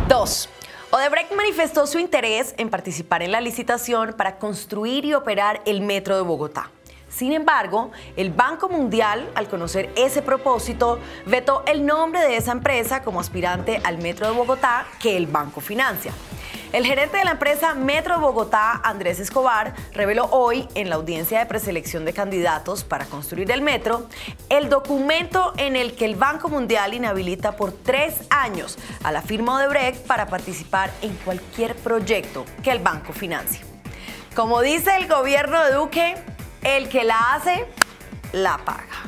2. Odebrecht manifestó su interés en participar en la licitación para construir y operar el Metro de Bogotá. Sin embargo, el Banco Mundial, al conocer ese propósito, vetó el nombre de esa empresa como aspirante al Metro de Bogotá que el banco financia. El gerente de la empresa Metro de Bogotá, Andrés Escobar, reveló hoy en la audiencia de preselección de candidatos para construir el metro el documento en el que el Banco Mundial inhabilita por 3 años a la firma Odebrecht para participar en cualquier proyecto que el banco financie. Como dice el gobierno de Duque, el que la hace, la paga.